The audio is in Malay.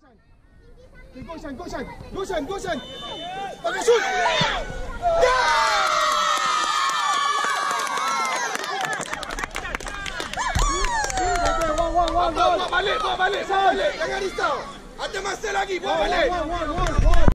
Goshan. Pakai shoot. Bawa balik. Jangan risau. Ada masa lagi, bawa balik.